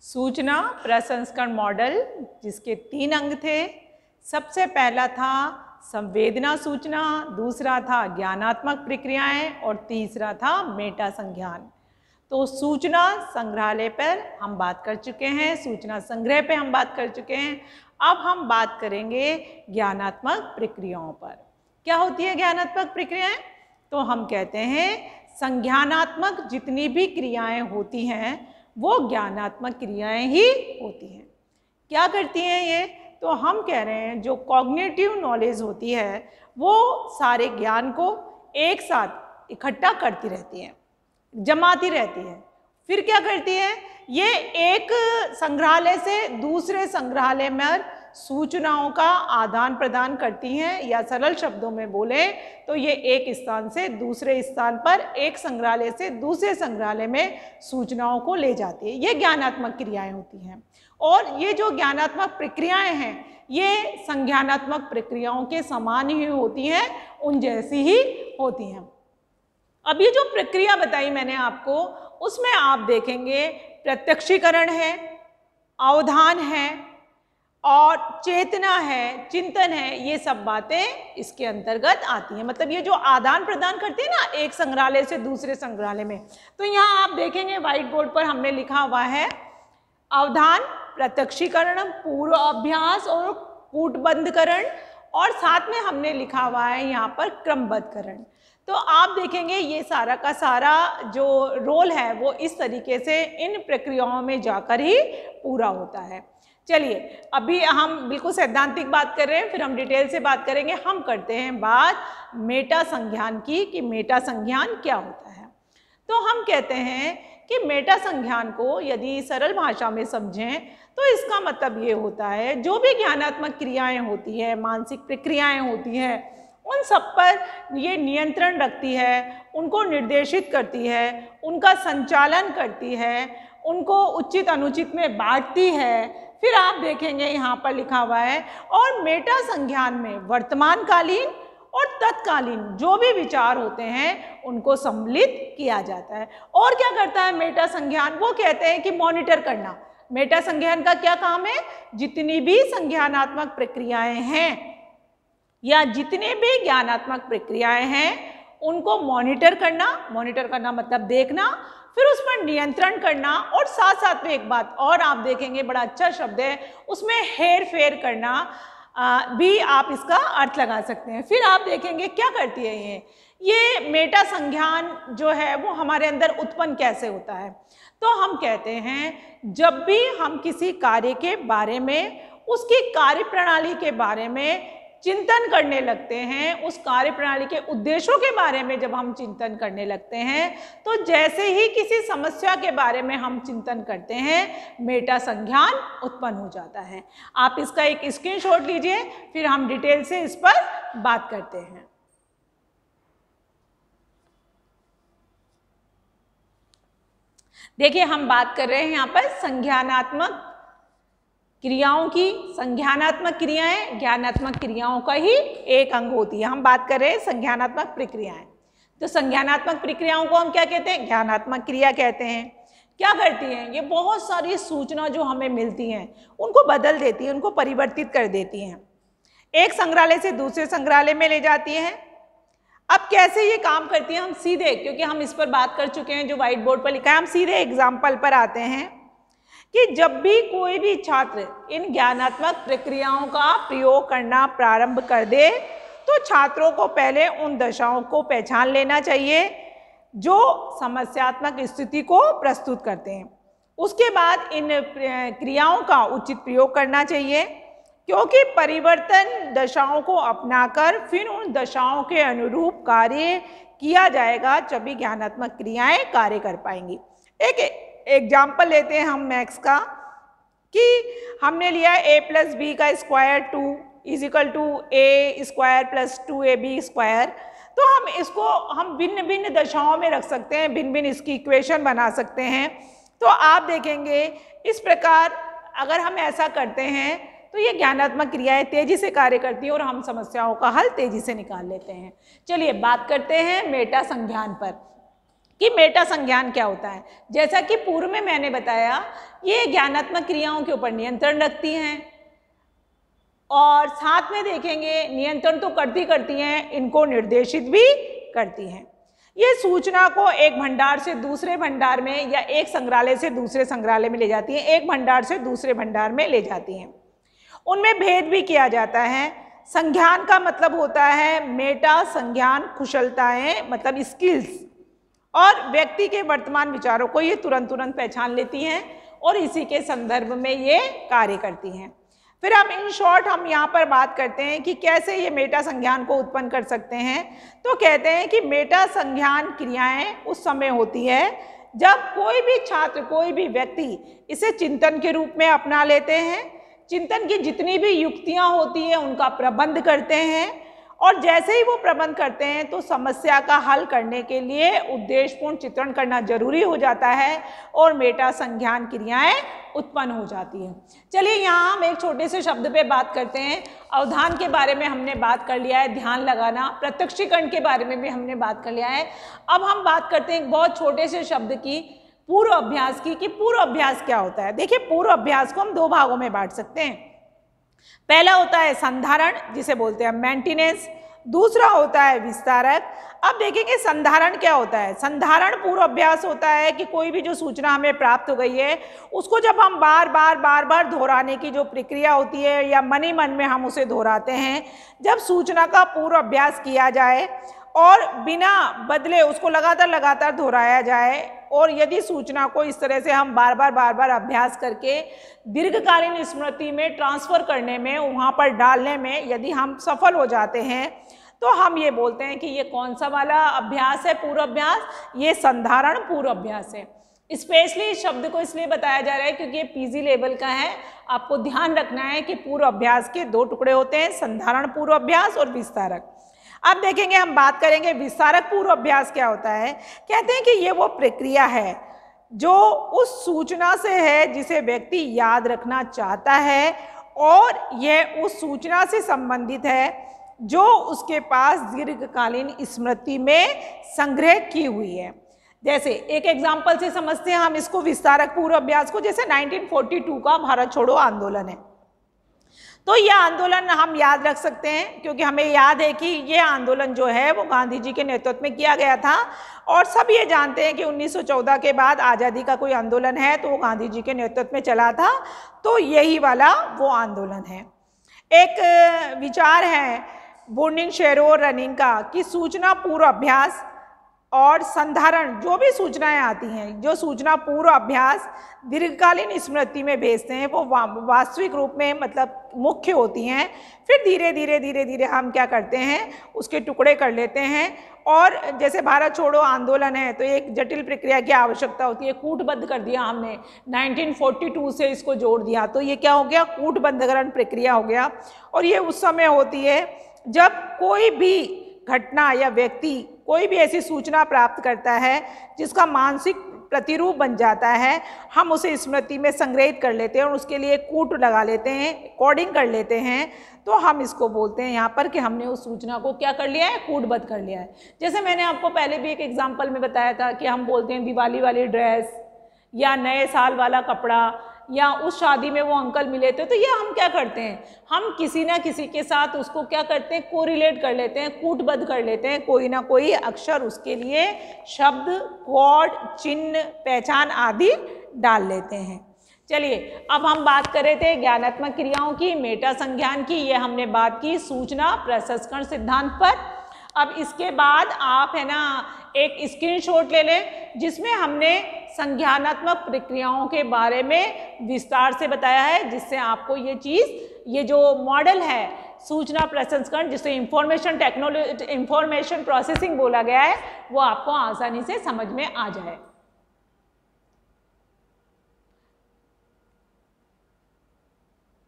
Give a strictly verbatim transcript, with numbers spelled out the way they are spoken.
सूचना प्रसंस्करण मॉडल जिसके तीन अंग थे। सबसे पहला था संवेदना सूचना, दूसरा था ज्ञानात्मक प्रक्रियाएं और तीसरा था मेटा संज्ञान। तो सूचना संग्रहालय पर हम बात कर चुके हैं, सूचना संग्रह पे हम बात कर चुके हैं। अब हम बात करेंगे ज्ञानात्मक प्रक्रियाओं पर। क्या होती है ज्ञानात्मक प्रक्रियाएं? तो हम कहते हैं संज्ञानात्मक जितनी भी क्रियाएं होती हैं वो ज्ञानात्मक क्रियाएं ही होती हैं। क्या करती हैं ये? तो हम कह रहे हैं जो कॉग्निटिव नॉलेज होती है वो सारे ज्ञान को एक साथ इकट्ठा करती रहती है, जमाती रहती है। फिर क्या करती है? ये एक संग्रहालय से दूसरे संग्रहालय में सूचनाओं का आदान प्रदान करती हैं, या सरल शब्दों में बोले तो ये एक स्थान से दूसरे स्थान पर, एक संग्रहालय से दूसरे संग्रहालय में सूचनाओं को ले जाती है। ये ज्ञानात्मक क्रियाएं होती हैं। और ये जो ज्ञानात्मक प्रक्रियाएं हैं ये संज्ञानात्मक प्रक्रियाओं के समान ही होती हैं, उन जैसी ही होती हैं। अब ये जो प्रक्रिया बताई मैंने आपको, उसमें आप देखेंगे प्रत्यक्षीकरण है, अवधान है और चेतना है, चिंतन है, ये सब बातें इसके अंतर्गत आती हैं। मतलब ये जो आदान प्रदान करते हैं ना एक संग्रहालय से दूसरे संग्रहालय में, तो यहाँ आप देखेंगे व्हाइट बोर्ड पर हमने लिखा हुआ है अवधान, प्रत्यक्षीकरण, पूर्व अभ्यास और कूटबद्धकरण, और साथ में हमने लिखा हुआ है यहाँ पर क्रमबद्धकरण। तो आप देखेंगे ये सारा का सारा जो रोल है वो इस तरीके से इन प्रक्रियाओं में जाकर ही पूरा होता है। चलिए अभी हम बिल्कुल सैद्धांतिक बात कर रहे हैं, फिर हम डिटेल से बात करेंगे। हम करते हैं बात मेटा संज्ञान की कि मेटा संज्ञान क्या होता है। तो हम कहते हैं कि मेटा संज्ञान को यदि सरल भाषा में समझें तो इसका मतलब ये होता है जो भी ज्ञानात्मक क्रियाएं होती है, मानसिक प्रक्रियाएं होती हैं, उन सब पर ये नियंत्रण रखती है, उनको निर्देशित करती है, उनका संचालन करती है, उनको उचित अनुचित में बांटती है। फिर आप देखेंगे यहाँ पर लिखा हुआ है और मेटा संज्ञान में वर्तमानकालीन और तत्कालीन जो भी विचार होते हैं उनको सम्मिलित किया जाता है। और क्या करता है मेटा संज्ञान? वो कहते हैं कि मॉनिटर करना। मेटा संज्ञान का क्या काम है? जितनी भी संज्ञानात्मक प्रक्रियाएं हैं या जितने भी ज्ञानात्मक प्रक्रियाएं हैं उनको मॉनिटर करना। मॉनिटर करना मतलब देखना, फिर उस पर नियंत्रण करना, और साथ साथ में एक बात और आप देखेंगे बड़ा अच्छा शब्द है उसमें हेर फेर करना आ, भी आप इसका अर्थ लगा सकते हैं। फिर आप देखेंगे क्या करती है ये ये मेटा संज्ञान जो है वो हमारे अंदर उत्पन्न कैसे होता है। तो हम कहते हैं जब भी हम किसी कार्य के बारे में, उसकी कार्य प्रणाली के बारे में चिंतन करने लगते हैं, उस कार्य प्रणाली के उद्देश्यों के बारे में जब हम चिंतन करने लगते हैं, तो जैसे ही किसी समस्या के बारे में हम चिंतन करते हैं मेटा संज्ञान उत्पन्न हो जाता है। आप इसका एक स्क्रीनशॉट लीजिए, फिर हम डिटेल से इस पर बात करते हैं। देखिए हम बात कर रहे हैं यहाँ पर संज्ञानात्मक क्रियाओं की। संज्ञानात्मक क्रियाएं ज्ञानात्मक क्रियाओं का ही एक अंग होती है। हम बात कर रहे हैं संज्ञानात्मक प्रक्रियाएं। तो संज्ञानात्मक प्रक्रियाओं को हम क्या कहते हैं? ज्ञानात्मक क्रिया कहते हैं। क्या करती हैं? ये बहुत सारी सूचना जो हमें मिलती हैं उनको बदल देती हैं, उनको परिवर्तित कर देती हैं, एक संग्रहालय से दूसरे संग्रहालय में ले जाती हैं। अब कैसे ये काम करती हैं हम सीधे, क्योंकि हम इस पर बात कर चुके हैं जो व्हाइट बोर्ड पर लिखा है, हम सीधे एग्जाम्पल पर आते हैं कि जब भी कोई भी छात्र इन ज्ञानात्मक प्रक्रियाओं का प्रयोग करना प्रारंभ कर दे तो छात्रों को पहले उन दशाओं को पहचान लेना चाहिए जो समस्यात्मक स्थिति को प्रस्तुत करते हैं। उसके बाद इन क्रियाओं का उचित प्रयोग करना चाहिए, क्योंकि परिवर्तन दशाओं को अपनाकर फिर उन दशाओं के अनुरूप कार्य किया जाएगा, जब ज्ञानात्मक क्रियाएं कार्य कर पाएंगी। एक एग्जाम्पल लेते हैं हम मैथ्स का कि हमने लिया ए प्लस बी का square two is equal to A square plus two A B square. तो हम इसको हम भिन्न भिन्न दशाओं में रख सकते हैं, भिन्न भिन्न इसकी इक्वेशन बना सकते हैं। तो आप देखेंगे इस प्रकार अगर हम ऐसा करते हैं तो ये ज्ञानात्मक क्रियाएं तेजी से कार्य करती हैं और हम समस्याओं का हल तेजी से निकाल लेते हैं। चलिए बात करते हैं मेटा संज्ञान पर कि मेटा संज्ञान क्या होता है। जैसा कि पूर्व में मैंने बताया, ये ज्ञानात्मक क्रियाओं के ऊपर नियंत्रण रखती हैं और साथ में देखेंगे नियंत्रण तो करती करती हैं, इनको निर्देशित भी करती हैं। ये सूचना को एक भंडार से दूसरे भंडार में या एक संग्रहालय से दूसरे संग्रहालय में ले जाती हैं, एक भंडार से दूसरे भंडार में ले जाती हैं। उनमें भेद भी किया जाता है। संज्ञान का मतलब होता है मेटा संज्ञान कुशलताएं, मतलब स्किल्स, और व्यक्ति के वर्तमान विचारों को ये तुरंत तुरंत पहचान लेती हैं और इसी के संदर्भ में ये कार्य करती हैं। फिर हम इन शॉर्ट हम यहाँ पर बात करते हैं कि कैसे ये मेटा संज्ञान को उत्पन्न कर सकते हैं। तो कहते हैं कि मेटा संज्ञान क्रियाएं उस समय होती है जब कोई भी छात्र, कोई भी व्यक्ति इसे चिंतन के रूप में अपना लेते हैं, चिंतन की जितनी भी युक्तियां होती हैं उनका प्रबंध करते हैं, और जैसे ही वो प्रबंध करते हैं तो समस्या का हल करने के लिए उद्देश्यपूर्ण चित्रण करना जरूरी हो जाता है और मेटा संज्ञान क्रियाएं उत्पन्न हो जाती हैं। चलिए यहाँ हम एक छोटे से शब्द पे बात करते हैं। अवधान के बारे में हमने बात कर लिया है, ध्यान लगाना, प्रत्यक्षीकरण के बारे में भी हमने बात कर लिया है। अब हम बात करते हैं एक बहुत छोटे से शब्द की, पूर्व अभ्यास की, कि पूर्व अभ्यास क्या होता है। देखिए, पूर्व अभ्यास को हम दो भागों में बांट सकते हैं। पहला होता है संधारण, जिसे बोलते हैं मेंटेनेंस, दूसरा होता है विस्तारक। अब देखेंगे संधारण क्या होता है। संधारण पूर्व अभ्यास होता है कि कोई भी जो सूचना हमें प्राप्त हो गई है उसको जब हम बार बार बार बार दोहराने की जो प्रक्रिया होती है या मन ही मन में हम उसे दोहराते हैं, जब सूचना का पूर्व अभ्यास किया जाए और बिना बदले उसको लगातार लगातार दोहराया जाए, और यदि सूचना को इस तरह से हम बार बार बार बार अभ्यास करके दीर्घकालीन स्मृति में ट्रांसफर करने में, वहाँ पर डालने में यदि हम सफल हो जाते हैं तो हम ये बोलते हैं कि ये कौन सा वाला अभ्यास है, पूर्व अभ्यास, ये संधारण पूर्व अभ्यास है। स्पेशली इस शब्द को इसलिए बताया जा रहा है क्योंकि ये पीजी लेवल का है। आपको ध्यान रखना है कि पूर्व अभ्यास के दो टुकड़े होते हैं, संधारण पूर्व अभ्यास और विस्तारक। अब देखेंगे, हम बात करेंगे विस्तारक पूर्व अभ्यास क्या होता है। कहते हैं कि ये वो प्रक्रिया है जो उस सूचना से है जिसे व्यक्ति याद रखना चाहता है, और यह उस सूचना से संबंधित है जो उसके पास दीर्घकालीन स्मृति में संग्रह की हुई है। जैसे एक एग्जाम्पल से समझते हैं हम इसको, विस्तारक पूर्व अभ्यास को। जैसे नाइनटीन फोर्टी टू का भारत छोड़ो आंदोलन है, तो यह आंदोलन हम याद रख सकते हैं क्योंकि हमें याद है कि यह आंदोलन जो है वो गांधी जी के नेतृत्व में किया गया था, और सब ये जानते हैं कि उन्नीस सौ चौदह के बाद आज़ादी का कोई आंदोलन है तो वो गांधी जी के नेतृत्व में चला था, तो यही वाला वो आंदोलन है। एक विचार है बोर्निंग, शेरो और रनिंग का कि सूचना पूर्व अभ्यास और संधारण, जो भी सूचनाएं आती हैं, जो सूचना पूर्व अभ्यास दीर्घकालीन स्मृति में भेजते हैं वो वास्तविक रूप में मतलब मुख्य होती हैं। फिर धीरे धीरे धीरे धीरे हम क्या करते हैं, उसके टुकड़े कर लेते हैं। और जैसे भारत छोड़ो आंदोलन है तो एक जटिल प्रक्रिया की आवश्यकता होती है, कूटबद्ध कर दिया हमने, नाइनटीन फोर्टी टू से इसको जोड़ दिया, तो ये क्या हो गया, कूटबद्धकरण प्रक्रिया हो गया। और ये उस समय होती है जब कोई भी घटना या व्यक्ति कोई भी ऐसी सूचना प्राप्त करता है जिसका मानसिक प्रतिरूप बन जाता है, हम उसे स्मृति में संग्रहित कर लेते हैं और उसके लिए कूट लगा लेते हैं, कोडिंग कर लेते हैं, तो हम इसको बोलते हैं यहाँ पर कि हमने उस सूचना को क्या कर लिया है, कूटबद्ध कर लिया है। जैसे मैंने आपको पहले भी एक एग्जाम्पल में बताया था कि हम बोलते हैं दिवाली वाली ड्रेस या नए साल वाला कपड़ा या उस शादी में वो अंकल मिले थे, तो ये हम क्या करते हैं, हम किसी ना किसी के साथ उसको क्या करते हैं, कोरिलेट कर लेते हैं, कूटबद्ध कर लेते हैं, कोई ना कोई अक्षर उसके लिए शब्द, कोड, चिन्ह, पहचान आदि डाल लेते हैं। चलिए अब हम बात कर रहे थे ज्ञानात्मक क्रियाओं की, मेटा संज्ञान की, ये हमने बात की सूचना प्रसंस्करण सिद्धांत पर। अब इसके बाद आप है ना एक स्क्रीनशॉट ले लें जिसमें हमने संज्ञानात्मक प्रक्रियाओं के बारे में विस्तार से बताया है, जिससे आपको ये चीज़, ये जो मॉडल है सूचना प्रसंस्करण जिसे इंफॉर्मेशन टेक्नोलॉजी इंफॉर्मेशन प्रोसेसिंग बोला गया है, वो आपको आसानी से समझ में आ जाए।